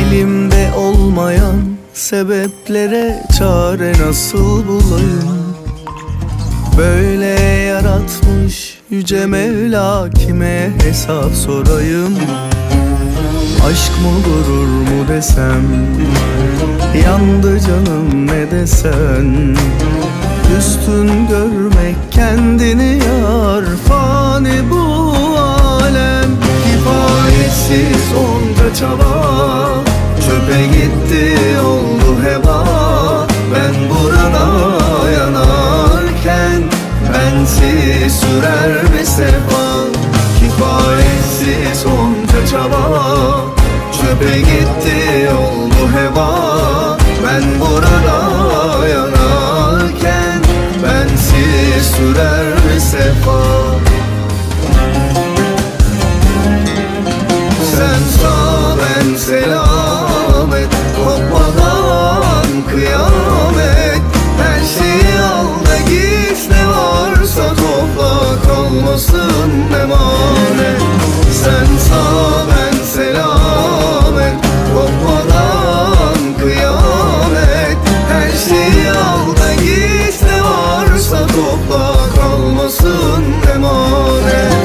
Elimde olmayan sebeplere çare nasıl bulayım? Böyle yaratmış Yüce Mevla, kime hesap sorayım? Aşk mı gurur mu desem, yandı canım ne desen. Üstün görmek kendini yar, fani bu alem. Kifayetsiz onca çaba, çöpe gitti oldu heba. Ben burada yanarken bensiz sürer mi sefa? Kifayetsiz onca çaba, çöpe gitti oldu heba. Ben burada yanarken bensiz sürer mi sefa? Sen sağ ben selamet, kopmadan kıyamet. Her şeyi al da git, ne varsa topla, kalmasın emanet. Sen sağ ben selamet, kopmadan kıyamet. Her şeyi al da git, ne varsa topla, kalmasın emanet.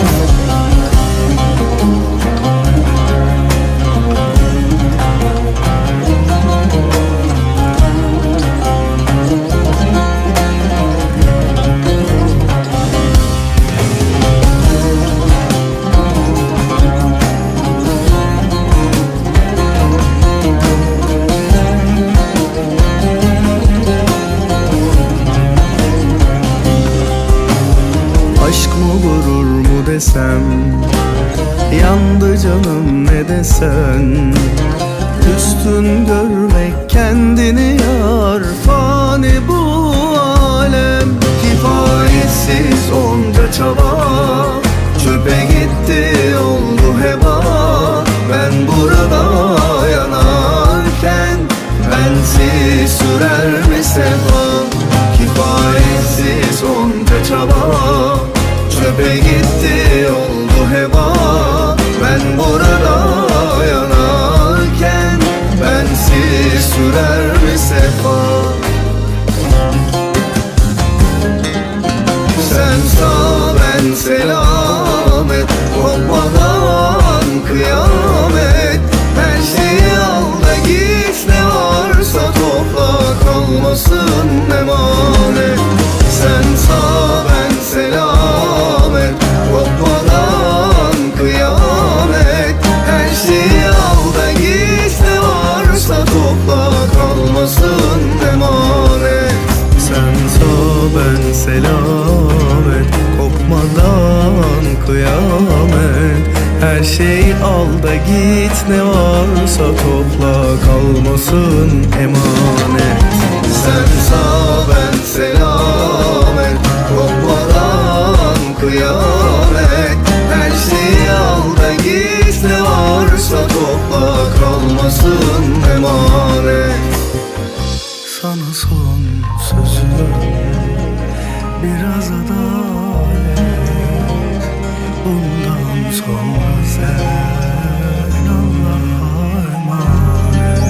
Desem, yandı canım ne desen. Üstün görmek kendini yar, fani bu alem. Kifayetsiz onca çaba, çöpe gitti oldu heba. Ben burada yanarken bensiz sürer mi sefa? Kifayetsiz onca çaba, çöpe gitti oldu heba. Ben burada yanarken bensiz sürer mi sefa? Sen sağ ben selamet, kopmadan kıyamet. Her şeyi al da git, ne varsa topla, kalmasın emanet. Sen sağ ben selamet, kopmadan kıyamet. Her şeyi al da git, ne varsa topla, kalmasın emanet. Sen sağ ben selamet, kopmadan kıyamet. Her şeyi al da git, ne varsa topla, kalmasın emanet. Sen sağ ben selamet, kopmadan kıyamet. Her şeyi al da git, ne varsa topla, kalmasın emanet. Sana son sözüm biraz adalet. Bundan sonra sen Allah'a emanet.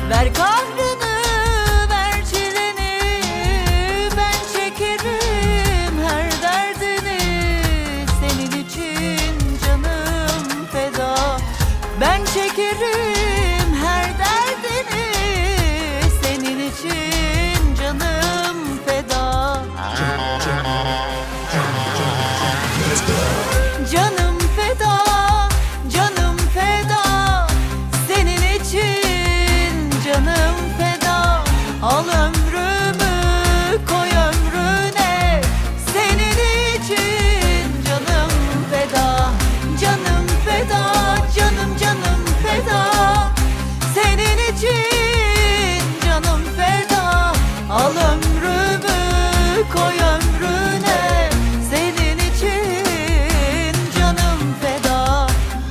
Ver kahrını, ver çileni, ben çekerim her derdini. Senin için canım feda, ben çekerim her derdini. Senin için canım feda. Canım feda, canım feda, senin için canım feda. Al ömrümü koy ömrüne, senin için canım feda. Canım feda, canım canım feda, senin için canım feda. Al ömrümü koy ömrüne, senin için canım feda.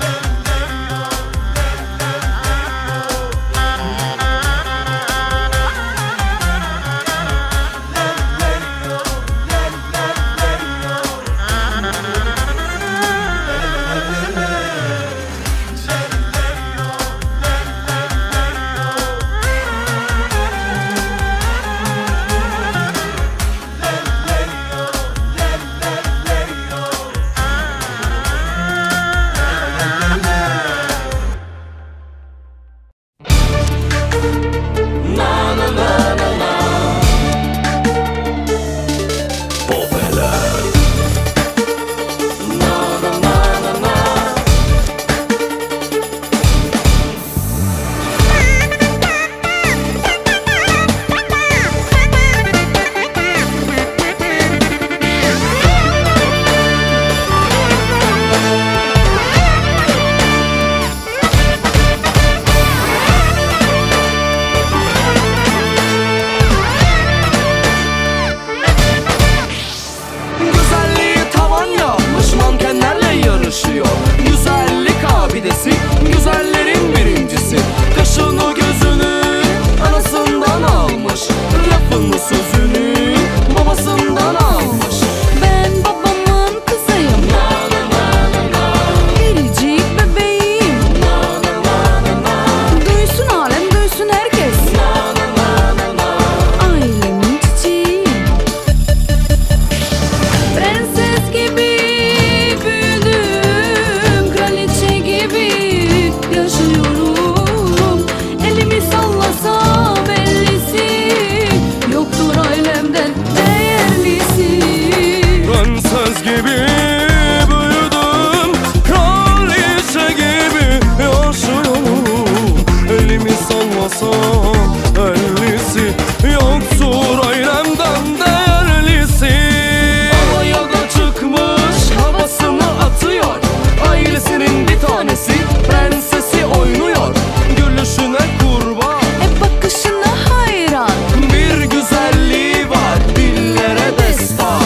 Güzelliği tavan yapmış, mankenlerle yarışıyor. Güzellik abidesi, güzellerin birincisi. Kaşını gözünü anasından almış, lafını sözünü babasından almış. Ben babamın kızıyım, biricik bebeğim. Duysun alem, duysun herkes, ailemin çiçeğiyim. Prenses gibi büyüdüm, kraliçe gibi yaşıyorum. Elimi sallasam ellisi, yoktur ailemden değerlisi. Prenses gibi büyüdüm, kraliçe gibi yaşıyorum. Elimi sallasam ellisi, yoktur ailemden değerlisi. Havaya da çıkmış, havasını atıyor. Ailesinin bir tanesi, prensesi oynuyor. Gülüşüne kurban, Bakışına hayran, bir güzelliği var, dillere destan.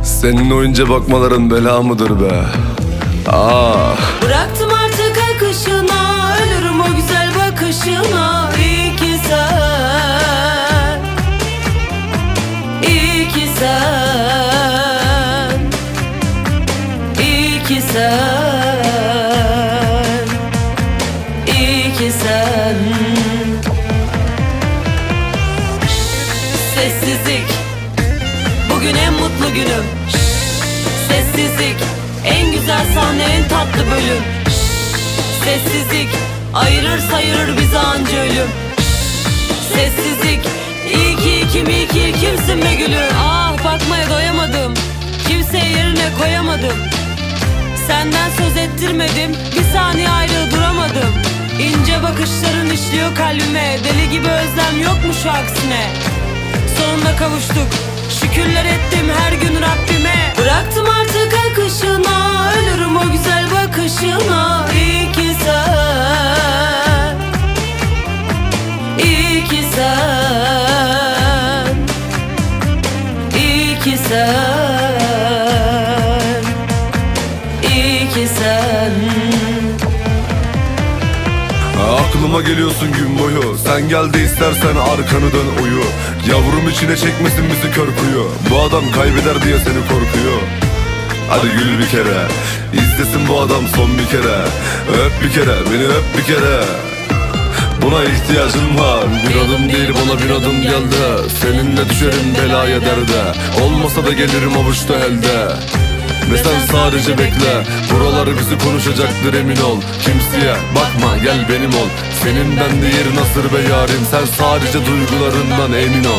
Senin oyunca bakmaların bela mıdır be? Ah. Bıraktım artık akışına, ölürüm o güzel bakışına. İyi ki sen, iyi ki sen, iyi ki sen, iyi ki sen. Sessizlik, bugün en mutlu günüm. Sessizlik, en güzel sahne, en tatlı bölüm. Sessizlik, ayırır sayırır bizi anca ölüm. Sessizlik, iyi ki kim, iyi ki kimsin be gülüm. Ah, bakmaya doyamadım, kimseye yerine koyamadım. Senden söz ettirmedim, bir saniye ayrı duramadım. İnce bakışların işliyor kalbime, deli gibi özlem yok mu şu aksine? Sonunda kavuştuk, şükürler ettim her gün Rabbime. Bıraktım artık akışına, ölürüm o güzel bakışına. İyi ki sen, iyi ki sen, iyi ki sen, iyi ki sen. Aklıma geliyorsun gün boyu. Sen gel de istersen arkanı dön uyu. Yavrum içine çekmesin bizi kör kuyu. Bu adam kaybeder diye seni korkuyor. Hadi gül bir kere, İzlesin bu adam son bir kere. Öp bir kere, beni öp bir kere. Buna ihtiyacım var. Bir adım değil bana bir adım geldi. Seninle düşerim belaya derde. Olmasa da gelirim avuçta elde. Ve sen sadece bekle. Buraları bizi konuşacaktır emin ol. Kimseye bakma gel benim ol. Senin bende yerin asır be yarim. Sen sadece duygularından emin ol.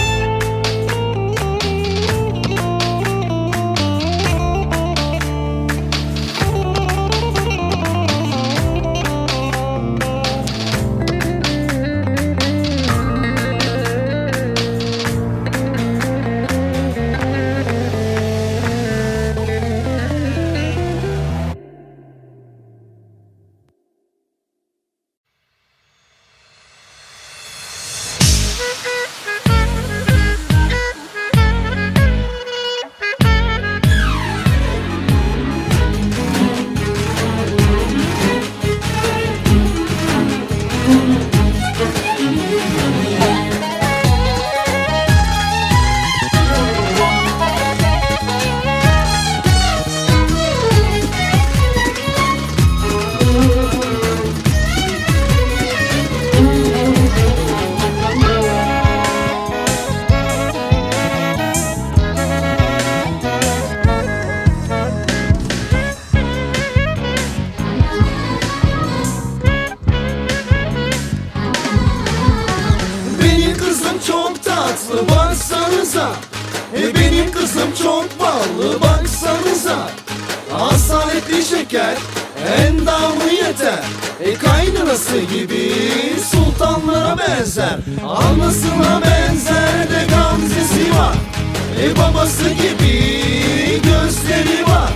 Baksanıza, benim kızım çok ballı baksanıza. Asaletli şeker, endamı yeter. Kaynanası gibi sultanlara benzer. Anasına benzer de gamzesi var. Babası gibi gözleri var.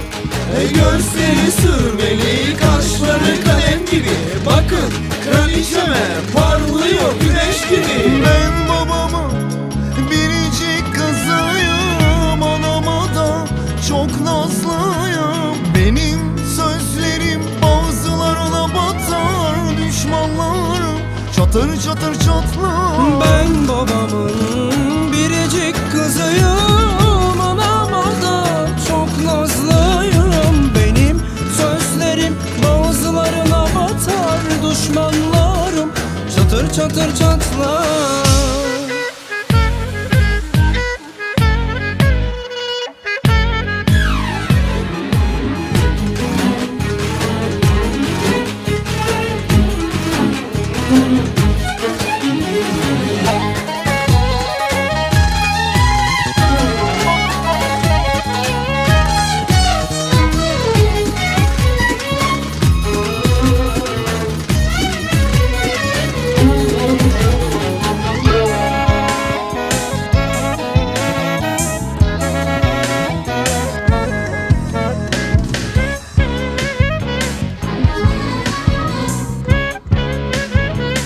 Gözleri sürmeli, kaşları kalem gibi. Bakın kraliçeme parlıyor güneş gibi. Ben babamın biricik kızıyım, anama da çok nazlıyım. Benim sözlerim bazılarına batar, düşmanlarım çatır çatır çatlar. Ben babamın biricik kızıyım, anama da çok nazlıyım. Benim sözlerim bazılarına batar, düşmanlarım çatır çatır çatlar.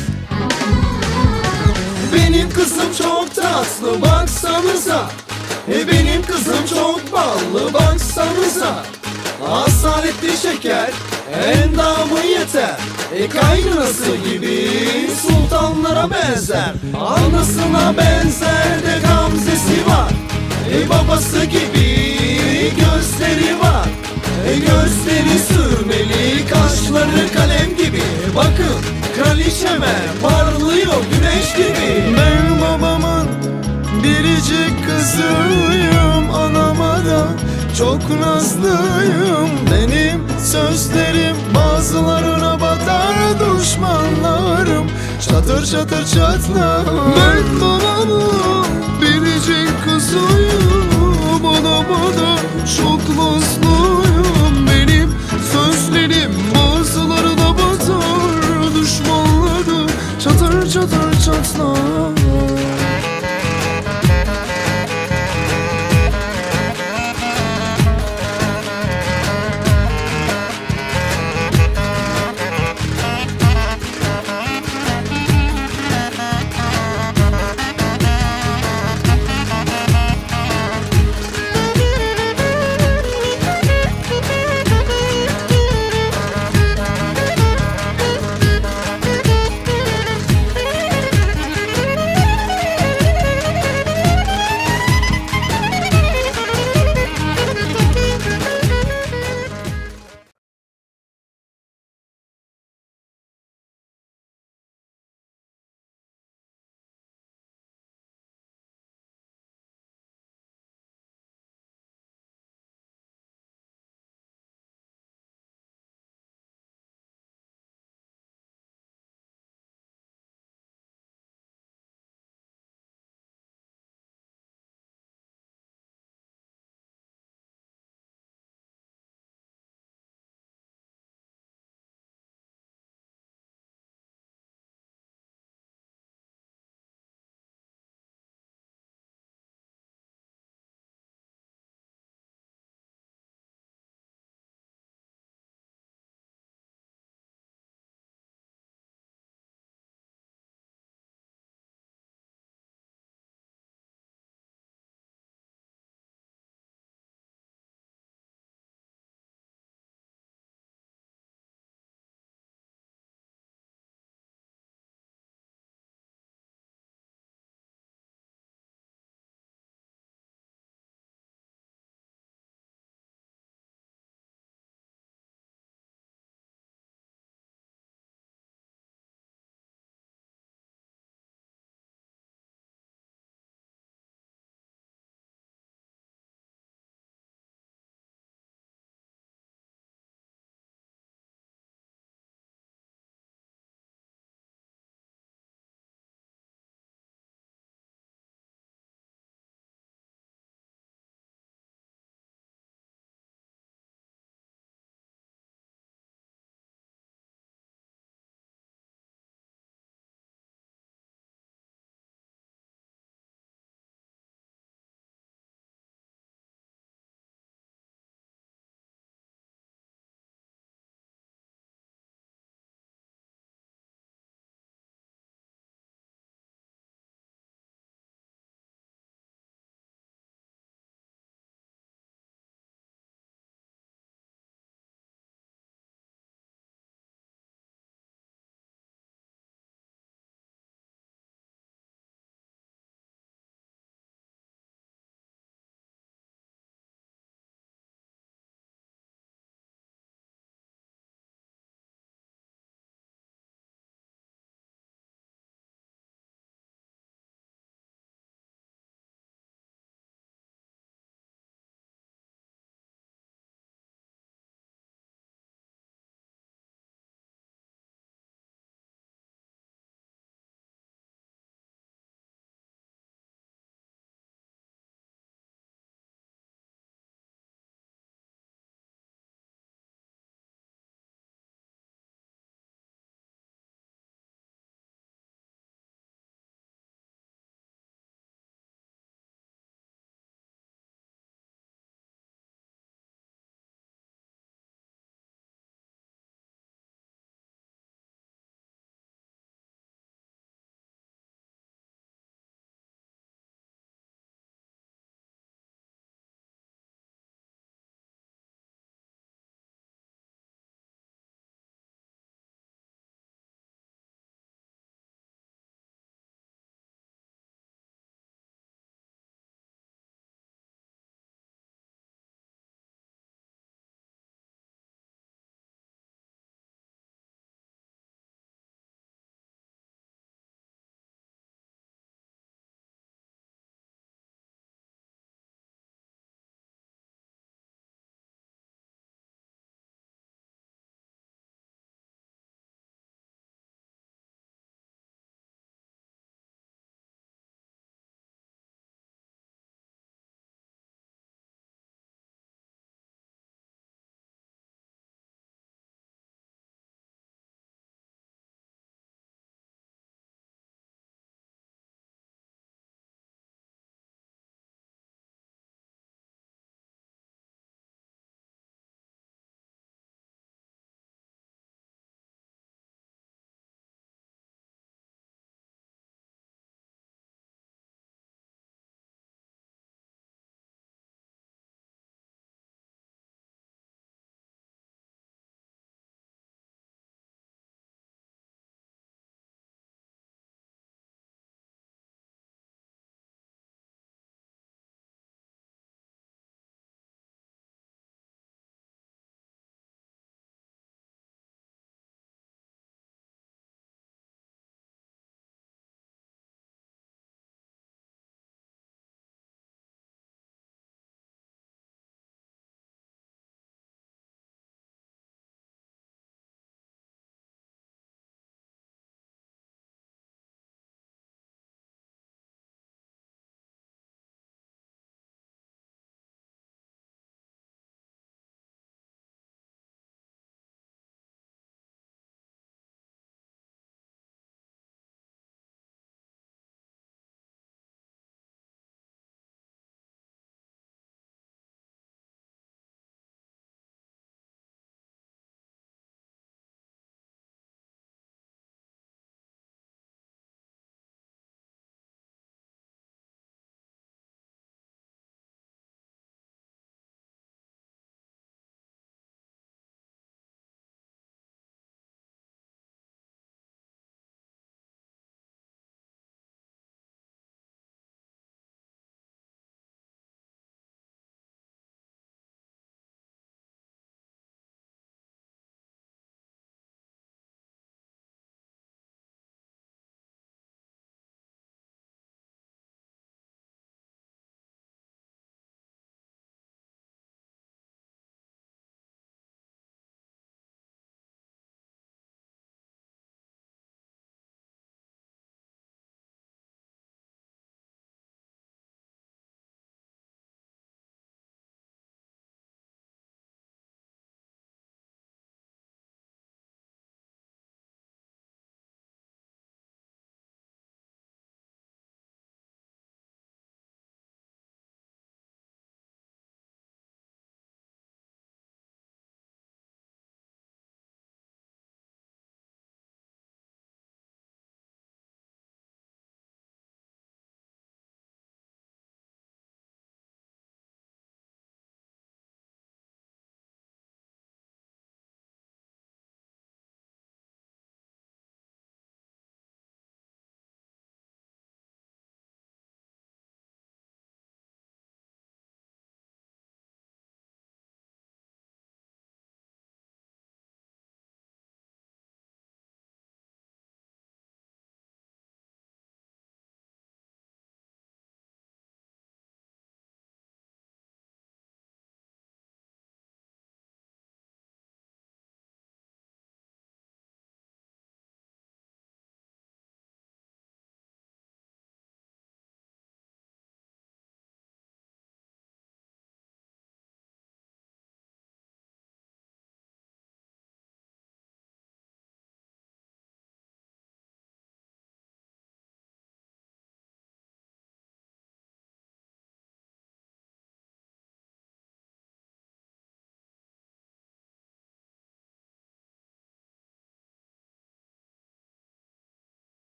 Benim kızım çok tatlı baksanıza. Benim kızım çok ballı baksanıza. Asaletli şeker endamı yeter. Kaynanası gibi sultanlara benzer. Anasına benzer de gamzesi var. Babası gibi gözleri var. Gözleri sürmeli, kaşları kalem gibi. Bakın kraliçeme parlıyor güneş gibi. Ben babamın biricik kızıyım, anama da çok nazlıyım. Benim sözlerim bazılarına batar düşmanlarım. Çatır çatır çatlar. Ben babamın